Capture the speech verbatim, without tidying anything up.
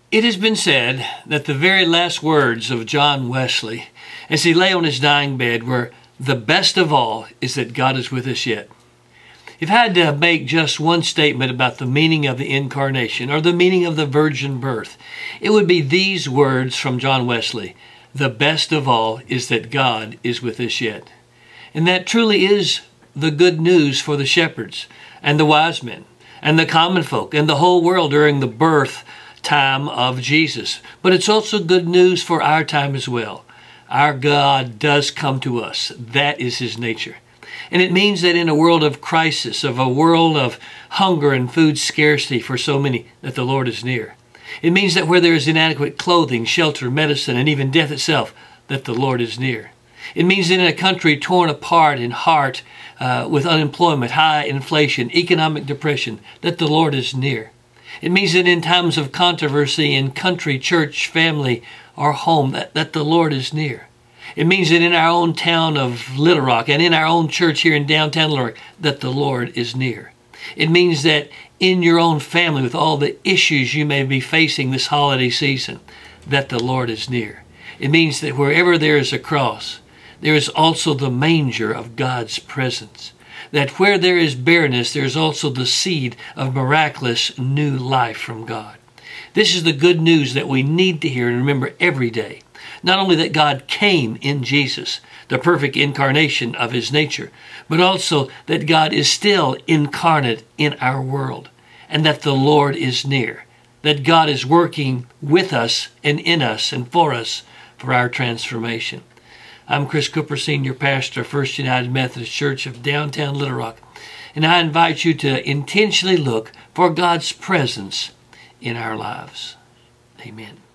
It has been said that the very last words of John Wesley as he lay on his dying bed were, "The best of all is that God is with us yet." If I had to make just one statement about the meaning of the incarnation or the meaning of the virgin birth, it would be these words from John Wesley: "The best of all is that God is with us yet." And that truly is the good news for the shepherds and the wise men and the common folk and the whole world during the birth time of Jesus. But it's also good news for our time as well. Our God does come to us. That is his nature. And it means that in a world of crisis, of a world of hunger and food scarcity for so many, that the Lord is near. It means that where there is inadequate clothing, shelter, medicine, and even death itself, that the Lord is near. It means that in a country torn apart in heart uh, with unemployment, high inflation, economic depression, that the Lord is near. It means that in times of controversy in country, church, family, or home, that, that the Lord is near. It means that in our own town of Little Rock and in our own church here in downtown Little Rock, that the Lord is near. It means that in your own family, with all the issues you may be facing this holiday season, that the Lord is near. It means that wherever there is a cross, there is also the manger of God's presence. That where there is barrenness, there is also the seed of miraculous new life from God. This is the good news that we need to hear and remember every day. Not only that God came in Jesus, the perfect incarnation of his nature, but also that God is still incarnate in our world, and that the Lord is near, that God is working with us and in us and for us for our transformation. I'm Chris Cooper, Senior Pastor of First United Methodist Church of downtown Little Rock, and I invite you to intentionally look for God's presence in our lives. Amen.